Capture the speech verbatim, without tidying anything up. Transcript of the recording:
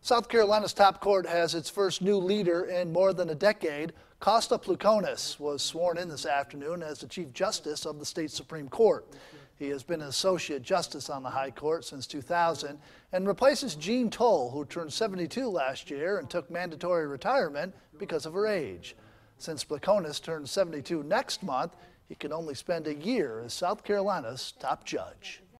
South Carolina's top court has its first new leader in more than a decade. Pleicones was sworn in this afternoon as the Chief Justice of the state Supreme Court. He has been an associate justice on the High Court since two thousand and replaces Jean Toll, who turned seventy-two last year and took mandatory retirement because of her age. Since Pleicones turns seventy-two next month, he can only spend a year as South Carolina's top judge.